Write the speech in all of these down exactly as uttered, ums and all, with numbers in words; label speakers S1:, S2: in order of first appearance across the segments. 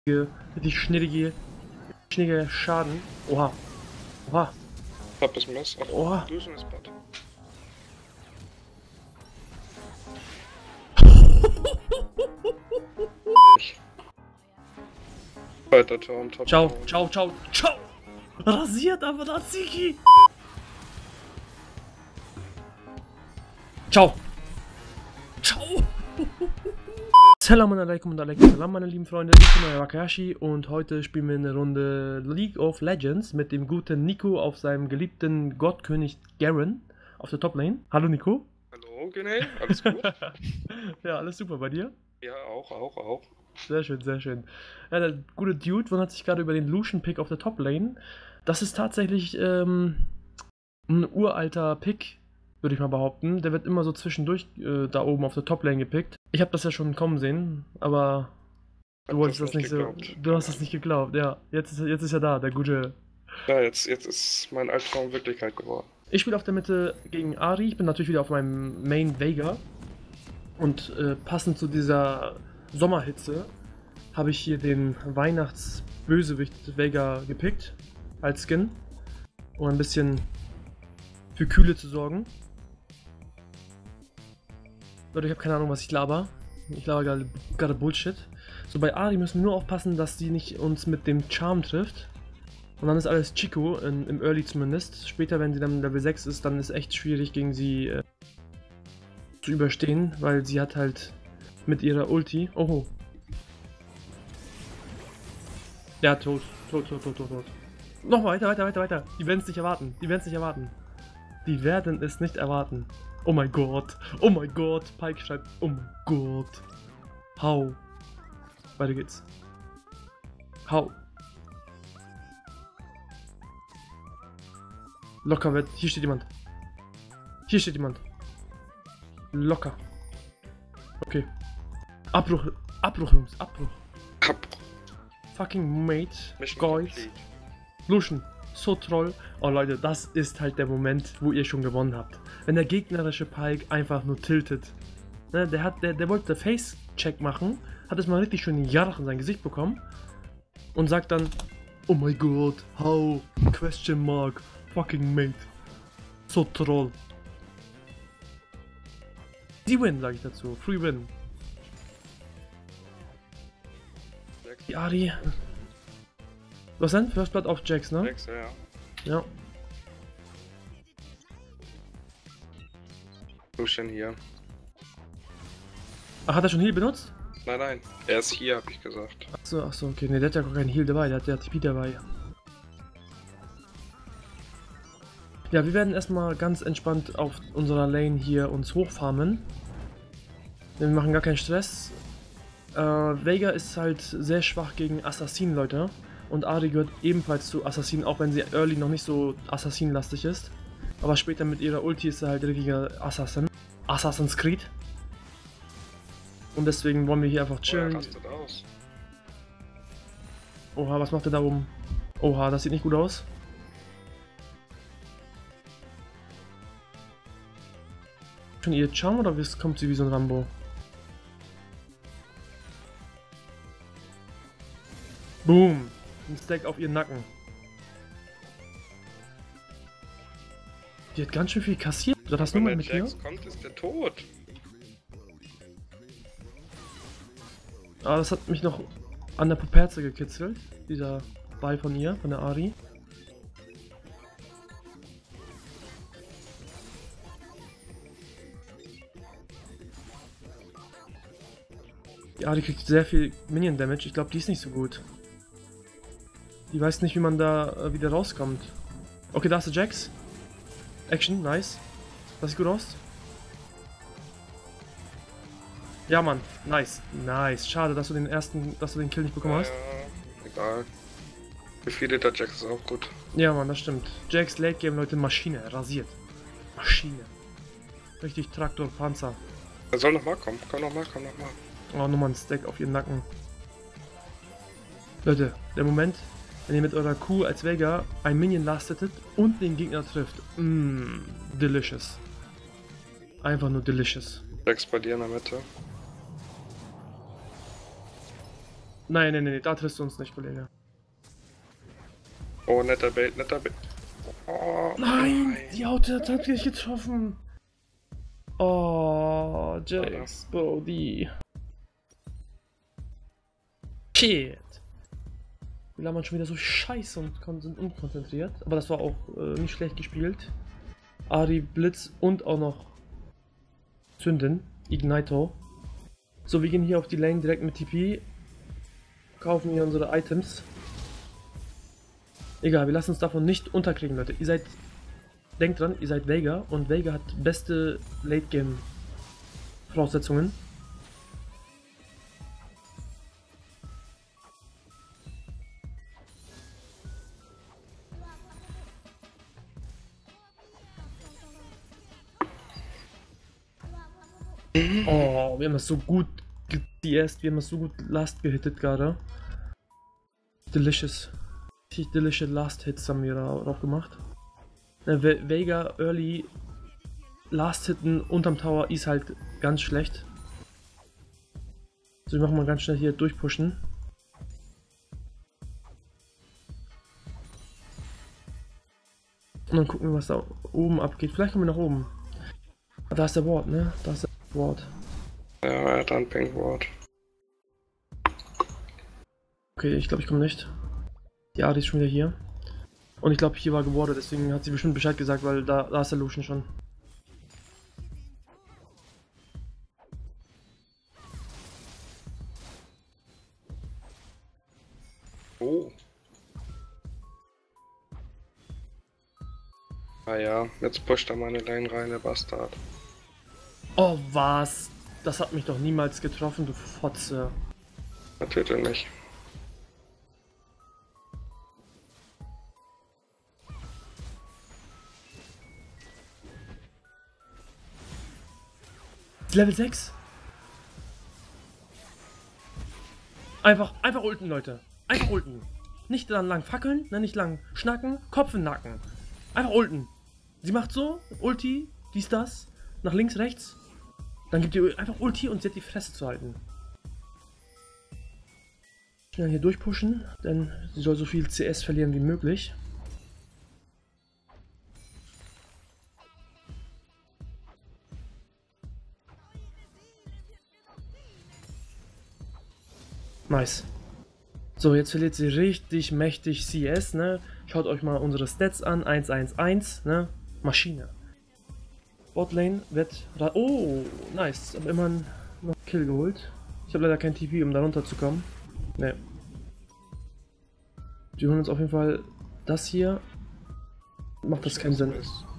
S1: richtig schnittige, schnittige Schaden. Oha. Oha.
S2: Hab das Mess. Ach,
S1: Oha.
S2: du bist ein Spot. Weiter Turm, top.
S1: Ciao, ciao, ciao, ciao. Rasiert aber das Siki. Ciao. Ciao. Salam alaikum und alaikum salam, meine lieben Freunde. Ich bin euer Wakashi und heute spielen wir eine Runde League of Legends mit dem guten Nico auf seinem geliebten Gottkönig Garen auf der Toplane. Hallo Nico.
S2: Hallo, Gene, alles gut?
S1: Ja, alles super bei dir?
S2: Ja, auch, auch, auch.
S1: Sehr schön, sehr schön. Ja, der gute Dude wundert sich gerade über den Lucian-Pick auf der Top-Lane. Das ist tatsächlich ähm, ein uralter Pick, würde ich mal behaupten. Der wird immer so zwischendurch äh, da oben auf der Top-Lane gepickt. Ich habe das ja schon kommen sehen, aber du wolltest das nicht so. Du hast es nicht geglaubt, ja. Jetzt ist, jetzt ist er da, der gute.
S2: Ja, jetzt, jetzt ist mein Albtraum Wirklichkeit geworden.
S1: Ich spiele auf der Mitte gegen Ahri. Ich bin natürlich wieder auf meinem Main Veigar. Und äh, passend zu dieser Sommerhitze habe ich hier den Weihnachtsbösewicht Veigar gepickt als Skin, um ein bisschen für Kühle zu sorgen. Leute, ich habe keine Ahnung, was ich laber. Ich laber gerade, gerade Bullshit. So, bei Ahri müssen wir nur aufpassen, dass sie nicht uns mit dem Charm trifft. Und dann ist alles Chico, in, im Early zumindest. Später, wenn sie dann Level sechs ist, dann ist echt schwierig gegen sie äh, zu überstehen, weil sie hat halt mit ihrer Ulti... Oh. Ja, tot. Tot, tot, tot, tot, tot. Noch weiter, weiter, weiter, weiter. Die werden es nicht erwarten. Die werden es nicht erwarten. Die werden es nicht erwarten. Oh mein Gott. Oh mein Gott. Pike schreibt, oh mein Gott. Hau. Weiter geht's. Hau. Locker wird. Hier steht jemand. Hier steht jemand. Locker. Okay. Abbruch. Abbruch, Jungs. Abbruch.
S2: Abbruch.
S1: Fucking Mate.
S2: Mission
S1: Guys.
S2: complete.
S1: Lucian. So troll. Oh Leute, das ist halt der Moment, wo ihr schon gewonnen habt. Wenn der gegnerische Pike einfach nur tiltet. Ne, der hat, der, der wollte Face-Check machen. Hat es mal richtig schön in Jarach in sein Gesicht bekommen. Und sagt dann, oh mein Gott, how? Question mark. Fucking Mate. So troll. Die win, sage ich dazu. Free win. Die Ahri. Was denn? First Blood auf Jax, ne?
S2: Jax, ja.
S1: Ja.
S2: Lucian hier.
S1: Ach, hat er schon Heal benutzt?
S2: Nein, nein. Er ist hier, hab ich gesagt.
S1: Achso, achso, okay. Ne, der hat ja gar keinen Heal dabei. Der hat ja T P dabei. Ja, wir werden erstmal ganz entspannt auf unserer Lane hier uns hochfarmen. Wir machen gar keinen Stress. Äh, Veigar ist halt sehr schwach gegen Assassin, Leute. Und Ahri gehört ebenfalls zu Assassin, auch wenn sie early noch nicht so Assassin-lastig ist. Aber später mit ihrer Ulti ist sie halt richtiger Assassin. Assassin's Creed. Und deswegen wollen wir hier einfach chillen.
S2: Oh, er rastet aus.
S1: Oha, was macht er da oben? Oha, das sieht nicht gut aus. Schon ihr Charm oder kommt sie wie so ein Rambo? Boom! Ein Stack auf ihren Nacken. Die hat ganz schön viel kassiert. Oder hast du mal mit
S2: Wenn der
S1: mir?
S2: Jax kommt, ist der tot.
S1: Ah, das hat mich noch an der Puperze gekitzelt. Dieser Ball von ihr, von der Ahri. Die Ahri kriegt sehr viel Minion Damage. Ich glaube, die ist nicht so gut. Die weiß nicht, wie man da äh, wieder rauskommt. Okay, da ist der Jax. Action, nice. Das sieht gut aus. Ja, Mann, nice, nice. Schade, dass du den ersten, dass du den Kill nicht bekommen hast.
S2: Ja, egal. Gefeedet der Jax ist auch gut.
S1: Ja, Mann, das stimmt. Jax Late Game, Leute, Maschine, rasiert. Maschine. Richtig Traktor, Panzer.
S2: Er soll nochmal kommen. Komm nochmal, komm nochmal.
S1: Oh, nochmal ein Stack auf ihren Nacken. Leute, der Moment, wenn ihr mit eurer Q als Veigar ein Minion lastetet und den Gegner trifft. Mmm, delicious. Einfach nur delicious.
S2: Jax bei dir in der Mitte.
S1: Nein, nein, nein, da triffst du uns nicht, Kollege.
S2: Oh, netter Bait, netter Bait. Oh,
S1: Nein,
S2: nein.
S1: die Haut hat dich getroffen. Oh, Jax, Bro, die. Shit. Wir waren schon wieder so scheiße und sind unkonzentriert. Aber das war auch äh, nicht schlecht gespielt. Ari, Blitz und auch noch Zünden. Ignito. So, wir gehen hier auf die Lane direkt mit T P. Kaufen hier unsere Items. Egal, wir lassen uns davon nicht unterkriegen, Leute. Ihr seid... Denkt dran, ihr seid Veigar und Veigar hat beste Late-Game-Voraussetzungen. Oh, wir haben das so gut D S, wir haben das so gut Last gehittet gerade. Delicious. Richtig delicious Last Hits haben wir da drauf gemacht. Ne, Ve Veigar Early Last Hitten unterm Tower ist halt ganz schlecht. So, wir machen mal ganz schnell hier durchpushen. Und dann gucken wir, was da oben abgeht. Vielleicht kommen wir nach oben. Ah, da ist der Ward, ne? Da ist der Ward.
S2: Ja, er hat einen Pink Ward.
S1: Okay, ich glaube, ich komme nicht. Die Ari ist schon wieder hier. Und ich glaube, hier war gewardet, deswegen hat sie bestimmt Bescheid gesagt, weil da, da ist der Lucian schon.
S2: Oh. Ah ja, jetzt pusht er meine Lane rein, der Bastard.
S1: Oh, was? Das hat mich doch niemals getroffen, du Fotze.
S2: Natürlich nicht.
S1: Level sechs? Einfach, einfach ulten, Leute. Einfach ulten. Nicht dann lang fackeln, ne, nicht lang schnacken, Kopf in den Nacken. Einfach ulten. Sie macht so, Ulti, dies, das, nach links, rechts. Dann gibt ihr einfach Ulti und sie hat die Fresse zu halten. Schnell hier durchpushen, denn sie soll so viel C S verlieren wie möglich. Nice. So, jetzt verliert sie richtig mächtig C S, ne? Schaut euch mal unsere Stats an. eins eins eins, ne? Maschine. Botlane wird... Oh, nice. Aber immerhin noch einen Kill geholt. Ich habe leider kein T P, um da runterzukommen. Ne. Die holen uns auf jeden Fall das hier. Macht das keinen Sinn.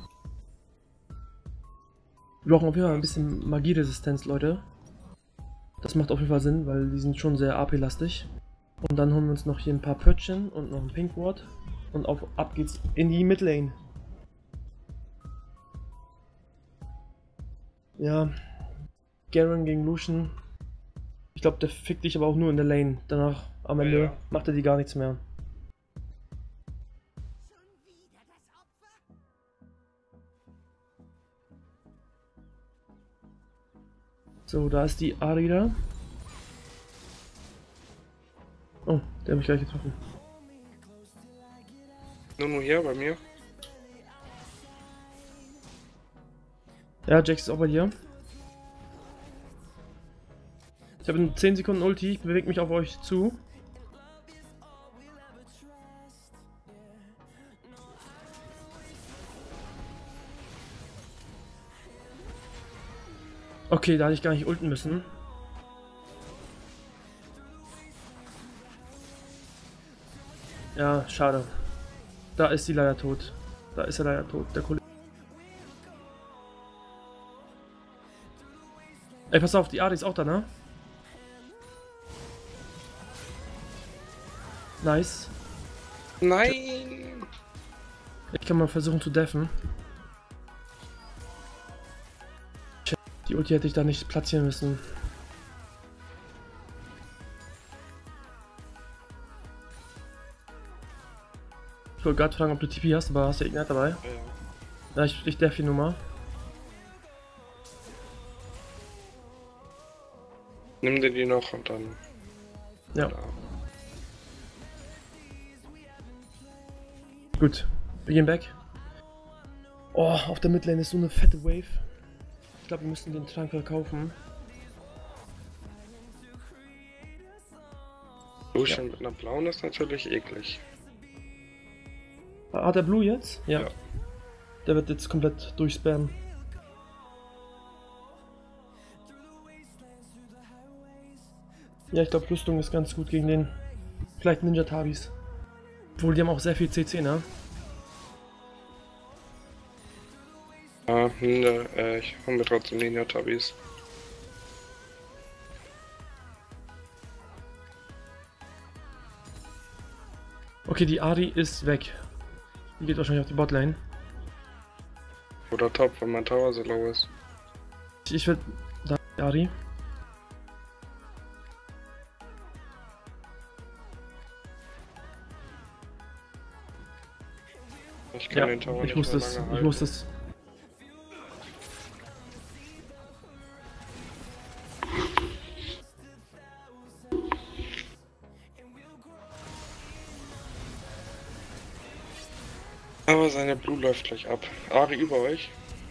S1: Wir brauchen auf jeden Fall ein bisschen Magieresistenz, Leute. Das macht auf jeden Fall Sinn, weil die sind schon sehr A P-lastig. Und dann holen wir uns noch hier ein paar Pötchen und noch ein Pink Ward. Und auf, ab geht's in die Midlane. Ja, Garen gegen Lucian. Ich glaube, der fickt dich aber auch nur in der Lane. Danach, am Ende, ja, macht er die gar nichts mehr. So, da ist die Ari da. Oh, der hat mich gleich getroffen.
S2: Nur nur hier bei mir.
S1: Ja, Jax ist auch bei dir. Ich habe in zehn Sekunden Ulti, ich bewege mich auf euch zu. Okay, da hätte ich gar nicht ulten müssen. Ja, schade. Da ist sie leider tot. Da ist er leider tot, der Kollege. Ey, pass auf, die Ari ist auch da, ne? Nice.
S2: Nein!
S1: Ich kann mal versuchen zu deffen. Die Ulti hätte ich da nicht platzieren müssen. Ich wollte gerade fragen, ob du T P hast, aber hast du Ignite dabei?
S2: Ja.
S1: Ja, ich, ich deff die Nummer.
S2: Nimm dir die noch und dann.
S1: Ja. Gut, wir gehen back. Oh, auf der Midlane ist so eine fette Wave. Ich glaube, wir müssen den Trank verkaufen.
S2: Lucian ja. Mit einer blauen ist natürlich eklig.
S1: Hat er Blue jetzt? Ja.
S2: ja.
S1: Der wird jetzt komplett durchspammen. Ja, ich glaube, Rüstung ist ganz gut gegen den. Vielleicht Ninja Tabis. Obwohl, die haben auch sehr viel C C, ne?
S2: Ah, Ninja, äh, ich hole mir trotzdem Ninja Tabis.
S1: Okay, die Ahri ist weg. Die geht wahrscheinlich auf die Botlane.
S2: Oder top, wenn mein Tower so low ist.
S1: Ich, ich will... Da, Ahri.
S2: Ich kann
S1: ja,
S2: den Tower
S1: ich
S2: nicht
S1: wusste
S2: mehr
S1: es,
S2: lange
S1: ich
S2: halten.
S1: wusste es.
S2: Aber seine Blue läuft gleich ab. Ahri über euch.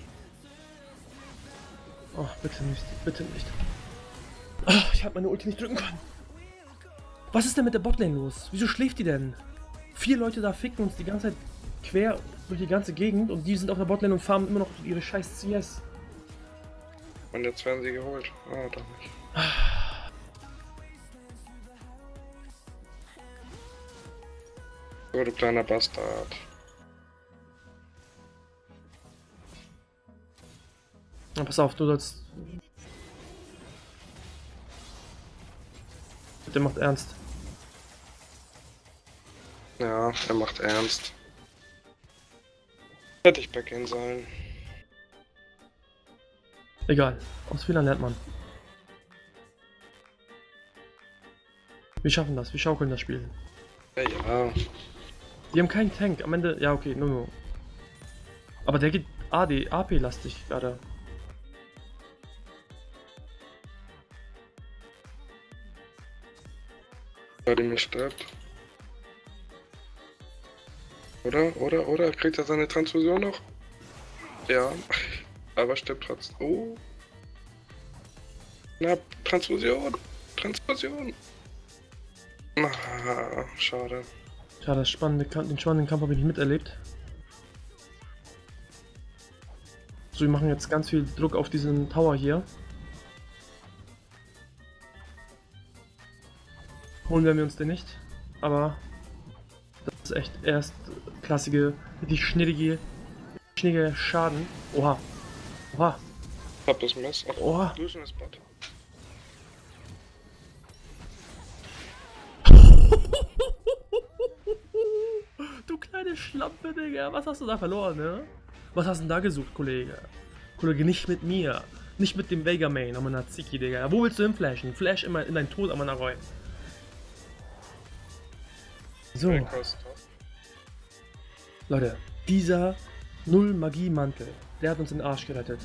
S1: Oh, bitte nicht, bitte nicht. Oh, ich habe meine Ulti nicht drücken können. Was ist denn mit der Botlane los? Wieso schläft die denn? Vier Leute da ficken uns die ganze Zeit quer durch die ganze Gegend und die sind auf der Botlane und farmen immer noch ihre scheiß C S.
S2: Und jetzt werden sie geholt. Ah, doch nicht. So, du kleiner Bastard.
S1: Na, pass auf, du sollst... Der macht ernst.
S2: Ja, er macht ernst. Hätte ich backgehen sollen.
S1: Egal, aus Fehlern lernt man. Wir schaffen das, wir schaukeln das Spiel.
S2: Ja, ja.
S1: Die haben keinen Tank, am Ende... Ja, okay, nur no. Aber der geht A D, A P-lastig gerade.
S2: Weil die mir stirbt. Oder? Oder? Oder? Kriegt er seine Transfusion noch? Ja. Aber stirbt trotzdem. Oh. Na, Transfusion. Transfusion. Ah, schade.
S1: Schade, das spannende, den spannenden Kampf habe ich nicht miterlebt. So, wir machen jetzt ganz viel Druck auf diesen Tower hier. Holen werden wir uns den nicht, aber das ist echt erstklassige, richtig schnittige, schnittige Schaden. Oha. Oha.
S2: Ich hab das Mess. Ach,
S1: Oha.
S2: Lucian ist Bot.
S1: Du kleine Schlampe, Digga. Was hast du da verloren, ne? Was hast du denn da gesucht, Kollege? Kollege, nicht mit mir. Nicht mit dem Vega Main, aber Naziki, Digga. Wo willst du hinflashen? Flash immer in deinen Tod, Amanaroy. So. Leute, dieser Null Magie Mantel, der hat uns den Arsch gerettet.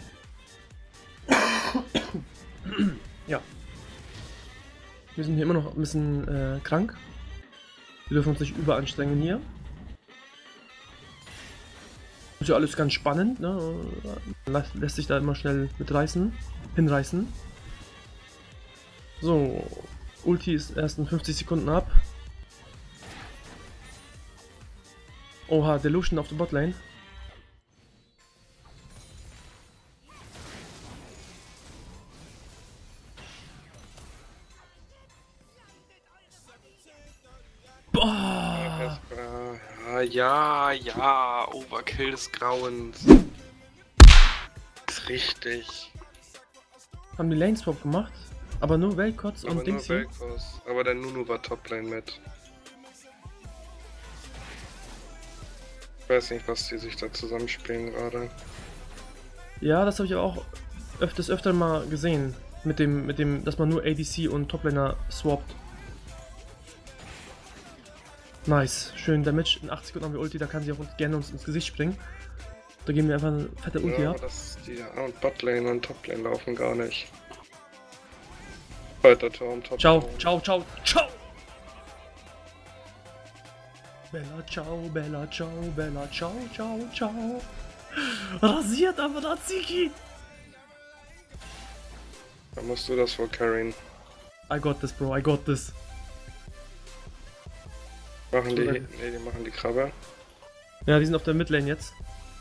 S1: Ja. Wir sind hier immer noch ein bisschen äh, krank. Wir dürfen uns nicht überanstrengen hier. Ist ja alles ganz spannend, ne? Man lässt sich da immer schnell mitreißen, hinreißen. So, Ulti ist erst in fünfzig Sekunden ab. Oha, der Lucian auf der Botlane. Boah!
S2: Ja, ja, ja, Overkill des Grauens. Ist richtig.
S1: Haben die Lane Swap gemacht, aber nur Vel'Koz und
S2: Aber
S1: Dings
S2: nur
S1: hier.
S2: Vel'Koz. Aber der Nunu war Toplane mit. Ich weiß nicht, was die sich da zusammenspielen gerade.
S1: Ja, das habe ich aber auch öfters öfter mal gesehen. Mit dem, mit dem, dass man nur A D C und Toplaner swappt. Nice, schön Damage. In achtzig Sekunden haben wir Ulti, da kann sie auch uns gerne uns ins Gesicht springen. Da geben wir einfach eine fette Ulti
S2: Ja,
S1: ab.
S2: das, die A- und Botlane und Toplane laufen gar nicht. Zweiter Turm, Top
S1: Ciao,
S2: Turm.
S1: ciao, ciao, ciao! Bella, ciao, Bella, ciao, Bella, ciao, ciao, ciao. Rasiert aber Raziki.
S2: Dann musst du das wohl carryen.
S1: I got this, bro, I got this.
S2: Machen die,
S1: So,
S2: ne, die machen die Krabbe.
S1: Ja, die sind auf der Midlane jetzt.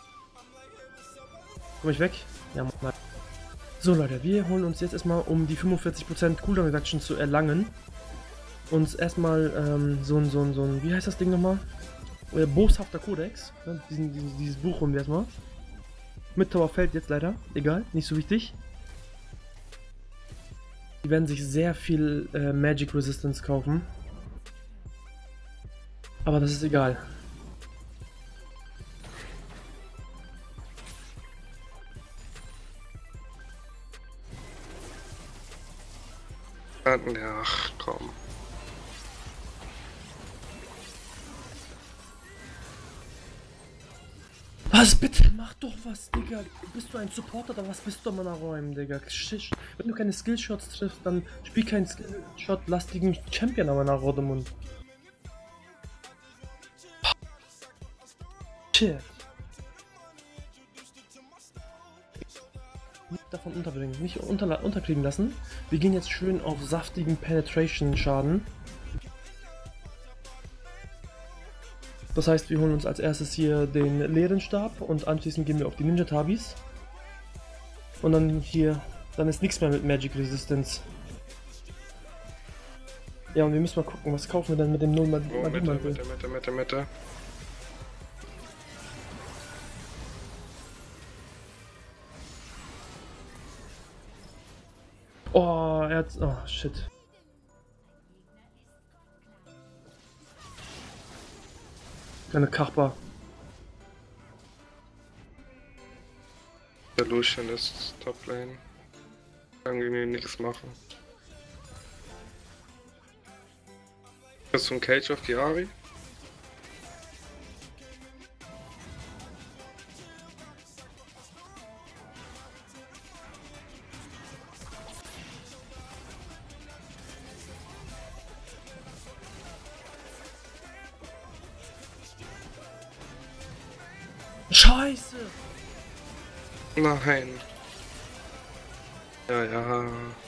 S1: Komm ich weg? Ja, Mann. So Leute, wir holen uns jetzt erstmal, um die fünfundvierzig Prozent Cooldown Reduction zu erlangen, uns erstmal ähm, so ein, so ein, so ein, wie heißt das Ding nochmal? Äh, boshafter Kodex. Ne? Diesen, diesen, dieses Buch holen wir erstmal. Mit Tower fällt jetzt leider. Egal, nicht so wichtig. Die werden sich sehr viel äh, Magic Resistance kaufen. Aber das ist egal.
S2: Ja, ach komm.
S1: Was bitte? Mach doch was, Digga. Bist du ein Supporter oder was bist du am Räumen, Digga? Shit. Wenn du keine Skillshots triffst, dann spiel keinen Skillshot-lastigen Champion am Rodemund. Shit. Nicht davon unterbringen, nicht unter unterkriegen lassen. Wir gehen jetzt schön auf saftigen Penetration-Schaden. Das heißt, wir holen uns als erstes hier den leeren Stab und anschließend gehen wir auf die Ninja Tabis. Und dann hier, dann ist nichts mehr mit Magic Resistance. Ja, und wir müssen mal gucken, was kaufen wir dann mit dem null Magie
S2: Oh, Mitte,
S1: Mantel.
S2: Mitte, Mitte, Mitte, Mitte.
S1: Oh, er hat, oh shit. Keine Kachbar.
S2: Der Lucian ist Top Lane. Kann irgendwie nichts machen. Bist du ein Cage auf die Ari?
S1: Scheiße!
S2: Nein. Ja, ja.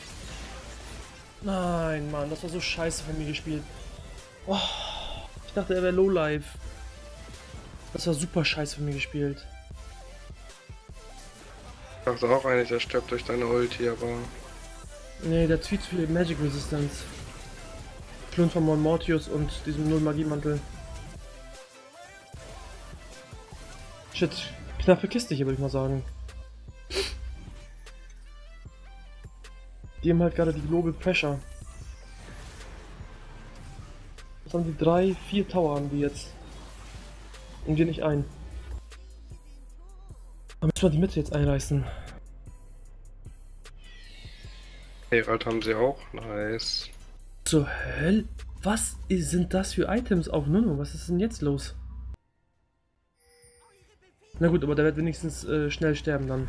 S1: Nein, Mann, das war so scheiße von mir gespielt. Oh, ich dachte, er wäre low life. Das war super scheiße von mir gespielt.
S2: Ich dachte auch eigentlich, der stirbt durch deine Ulti, aber...
S1: Nee, der hat viel zu viel Magic Resistance. Klon von Mon Mortius und diesem null Magie Mantel. Shit, knappe Kiste hier, würde ich mal sagen. Die haben halt gerade die Global Pressure. Was haben die? Drei, vier Tower haben die jetzt. Und wir nicht ein. Da müssen wir die Mitte jetzt einreißen.
S2: Herald haben sie auch. Nice.
S1: Zur Hölle? Was sind das für Items auf Nunu? Was ist denn jetzt los? Na gut, aber der wird wenigstens äh, schnell sterben dann.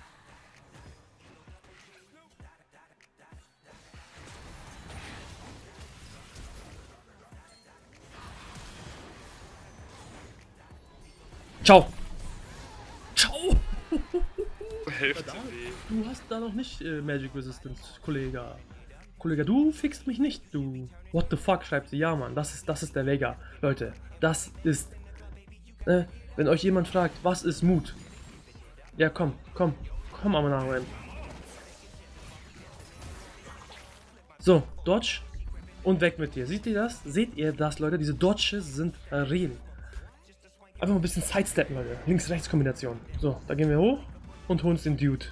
S1: Ciao! Ciao!
S2: Hälfte weh.
S1: Du hast da noch nicht äh, Magic Resistance, Kollege. Kollege, du fixst mich nicht, du. What the fuck, schreibt sie. Ja, Mann, das ist, das ist der Vega. Leute, das ist... Äh, wenn euch jemand fragt, was ist Mut? Ja, komm, komm, komm aber nach rein. So, Dodge und weg mit dir. Seht ihr das? Seht ihr das, Leute? Diese Dodges sind äh, real. Einfach mal ein bisschen Sidesteppen, Leute. Links-Rechts-Kombination. So, da gehen wir hoch und holen uns den Dude.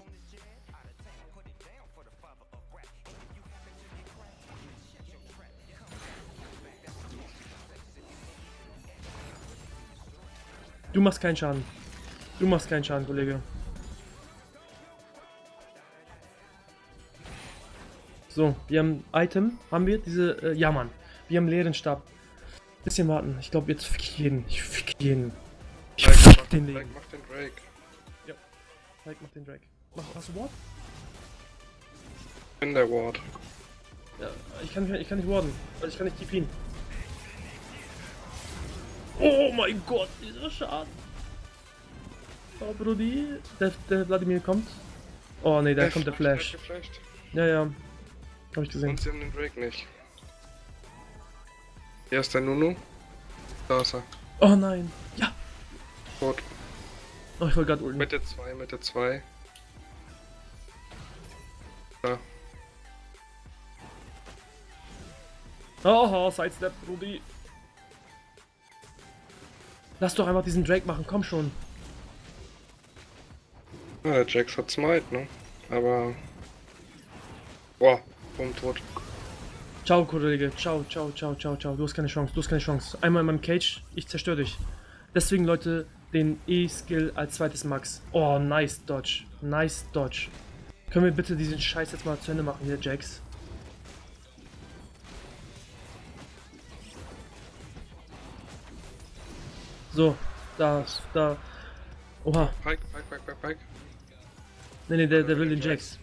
S1: Du machst keinen Schaden. Du machst keinen Schaden, Kollege. So, wir haben Item. Haben wir diese... Äh, ja, Mann. Wir haben leeren Stab. Bisschen warten. Ich glaube, jetzt fick ich jeden. Ich fick jeden. Ich
S2: Drake,
S1: fick
S2: mach
S1: den
S2: Drake,
S1: Leben.
S2: mach den Drake.
S1: Ja. Drake, mach den Drake. Mach, hast du Ward?
S2: In der Ward.
S1: Ja, ich kann, ich kann nicht warden. Also ich kann nicht T P'n. Oh mein Gott, dieser Schaden. Oh, Brudi. Der, der Vladimir kommt. Oh ne, da kommt der Flash. Ja, ja. Hab ich gesehen.
S2: Und sie haben den Drake nicht. Hier ist der Nunu. Da ist er.
S1: Oh nein. Ja.
S2: Tot.
S1: Oh, ich wollte gerade ulten.
S2: Mitte zwei, Mitte zwei. Da.
S1: Oh, Sidestep, Brudi. Lass doch einfach diesen Drake machen, komm schon.
S2: Ja, der Jax hat Smite, ne? Aber... Boah, bumm, tot.
S1: Ciao, Kollege. Ciao, ciao, ciao, ciao, ciao. Du hast keine Chance, du hast keine Chance. Einmal in meinem Cage, ich zerstöre dich. Deswegen, Leute, den E-Skill als zweites Max. Oh, nice Dodge. Nice Dodge. Können wir bitte diesen Scheiß jetzt mal zu Ende machen, hier, Jax? So, da, da. Oha.
S2: Pike, Pike, Pike, Pike, Pike.
S1: Ne, ne, der, der will den Jax.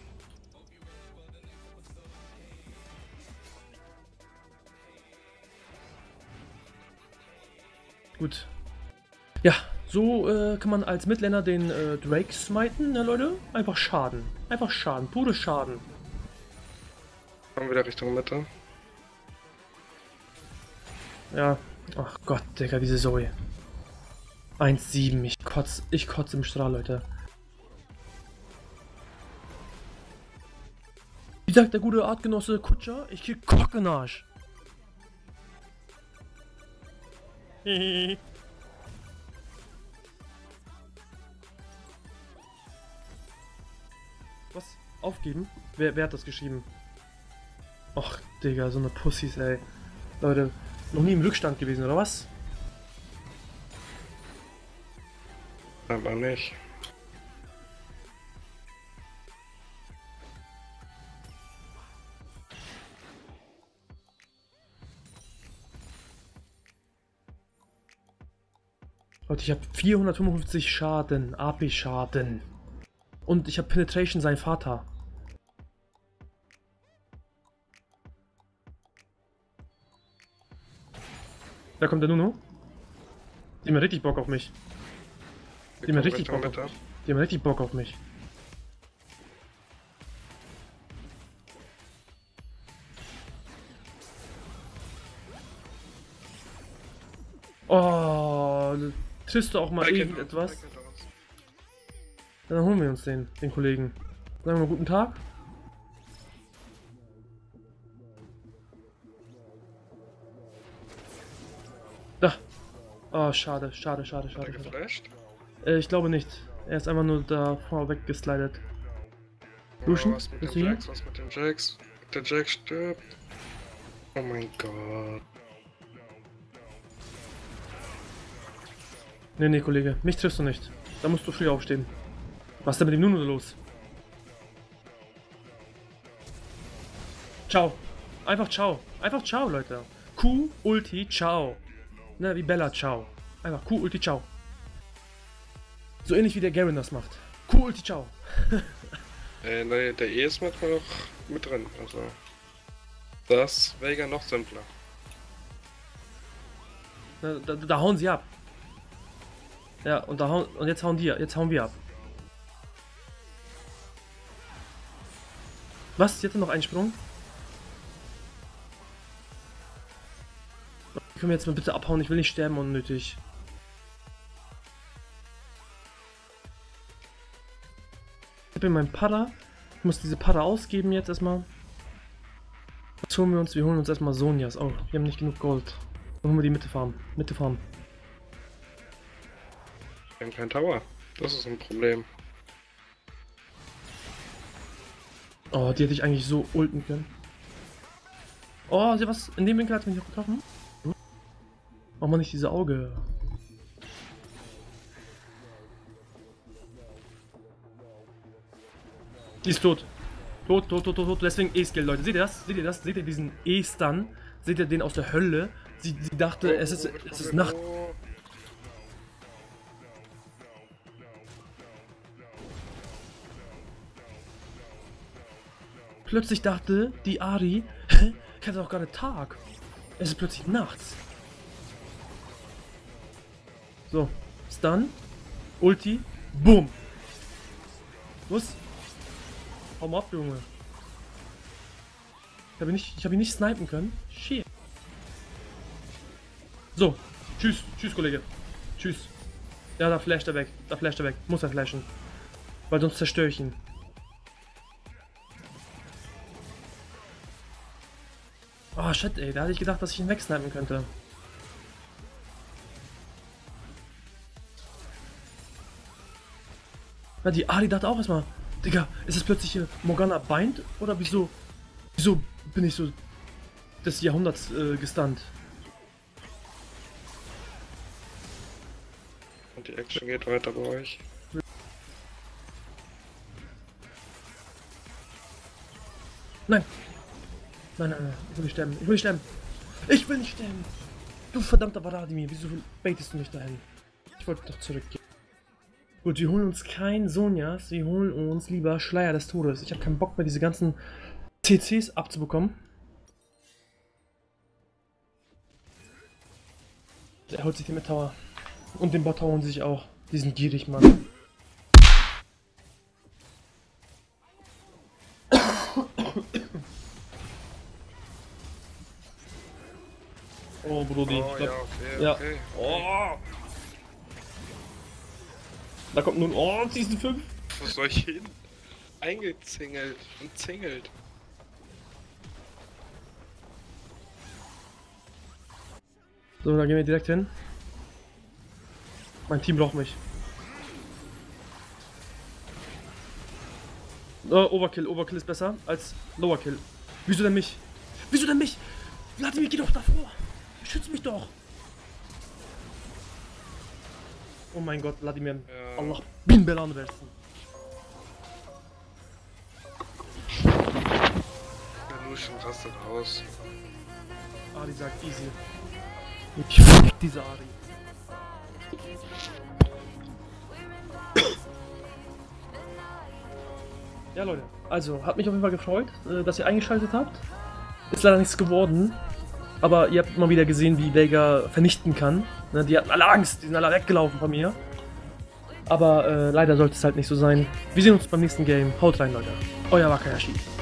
S1: Gut. Ja, so äh, kann man als Midlaner den äh, Drake smiten, ne Leute? Einfach Schaden. Einfach Schaden, pure Schaden.
S2: Kommen wieder Richtung Mitte.
S1: Ja. Ach Gott, Digga, diese Zoe. eins sieben, ich kotze, ich kotze im Strahl, Leute. Wie sagt der gute Artgenosse Kutscher? Ich krieg Kock in den Arsch. Was? Aufgeben? Wer, wer hat das geschrieben? Och, Digga, so eine Pussys, ey. Leute, noch nie im Rückstand gewesen, oder was?
S2: Aber nicht.
S1: Leute, ich habe vierhundertfünfundfünfzig Schaden, A P-Schaden. Und ich habe Penetration, sein Vater. Da kommt der Nuno. Die haben richtig Bock auf mich. Die haben richtig Bock auf mich. Die haben richtig Bock auf mich. Oh, triffst du auch mal irgendetwas? Dann holen wir uns den, den Kollegen. Sagen wir mal guten Tag. Da. Oh, schade, schade, schade, schade. schade. Äh, ich glaube nicht. Er ist einfach nur da vorweg geslidet. Lucian,
S2: oh, was mit dem Jax, was mit dem Jax? Der Jax stirbt. Oh mein Gott.
S1: Nee, nee, Kollege, mich triffst du nicht. Da musst du früh aufstehen. Was ist denn mit dem Nuno los? Ciao. Einfach ciao. Einfach ciao, Leute. Q, Ulti, ciao. Ne, wie Bella, ciao. Einfach Q, Ulti, ciao. So ähnlich wie der Garen das macht. Q, Ulti, ciao.
S2: äh, ne, der E ist manchmal noch mit drin. Also. Das wäre ja noch simpler.
S1: Da, da, da hauen sie ab. Ja, und, da hauen, und jetzt hauen die, jetzt hauen wir ab. Was? Jetzt noch ein Sprung? Können wir jetzt mal bitte abhauen? Ich will nicht sterben unnötig. Ich bin mein Para. Ich muss diese Para ausgeben jetzt erstmal. Was holen wir uns? Wir holen uns erstmal Sonjas. Oh, wir haben nicht genug Gold. Dann holen wir die Mitte farmen. Mitte farmen.
S2: Wir haben keinen Tower. Das ist ein Problem.
S1: Oh, die hätte ich eigentlich so ulten können. Oh, sie was? In dem Winkel hat mich noch getroffen. Mach mal nicht diese Auge. Die ist tot. Tot, tot, tot, tot, tot. Deswegen E-Skill, Leute. Seht ihr das? Seht ihr das? Seht ihr diesen E-Stun? Seht ihr den aus der Hölle? Sie, sie dachte, es ist, es ist Nacht. Plötzlich dachte die Ahri, Hä? Ich hatte doch gerade Tag. Es ist plötzlich nachts. So, Stun, Ulti, Boom. Was? Hau mal ab, Junge. Ich habe ihn nicht, ich habe ihn nicht snipen können. Shit. So, tschüss, tschüss, Kollege. Tschüss. Ja, da flasht er weg. Da flasht er weg. Muss er flashen. Weil sonst zerstöre ich ihn. Oh shit, ey. Da hatte ich gedacht, dass ich ihn wegsnipen könnte. Na, die Ari dachte auch erstmal, Digga, ist es plötzlich hier Morgana Bind? Oder wieso? Wieso bin ich so des Jahrhunderts äh, gestunt?
S2: Und die Action geht weiter bei euch.
S1: Nein! Nein, nein, nein, ich will nicht sterben, ich will nicht sterben! Ich will nicht sterben! Du verdammter Vladimir, wieso baitest du mich dahin? Ich wollte doch zurückgehen. Gut, wir holen uns kein Sonjas, wir holen uns lieber Schleier des Todes. Ich habe keinen Bock mehr, diese ganzen C Cs abzubekommen. Der holt sich den Tower. Und den Bot holen sich auch. Die sind gierig, Mann. Oh, Brudi.
S2: Oh,
S1: Ich glaub,
S2: ja, okay,
S1: ja.
S2: okay.
S1: Oh. Da kommt nun. Oh, Season fünf.
S2: Wo soll ich hin? Eingezingelt und zingelt.
S1: So, dann gehen wir direkt hin. Mein Team braucht mich. Oh, Overkill. Overkill ist besser als Lowerkill. Wieso denn mich? Wieso denn mich? Vladimir, geh doch davor. Schütz mich doch. Oh mein Gott, Vladimir.
S2: Ja.
S1: Allah bin belanı versin.
S2: Der Lucian rastet aus.
S1: Ari sagt easy. Ich fick diese Ari. Ja Leute, also hat mich auf jeden Fall gefreut, dass ihr eingeschaltet habt. Ist leider nichts geworden, aber ihr habt mal wieder gesehen, wie Veigar vernichten kann. Die hatten alle Angst, die sind alle weggelaufen von mir. Aber äh, leider sollte es halt nicht so sein. Wir sehen uns beim nächsten Game. Haut rein, Leute. Euer Wakayashi.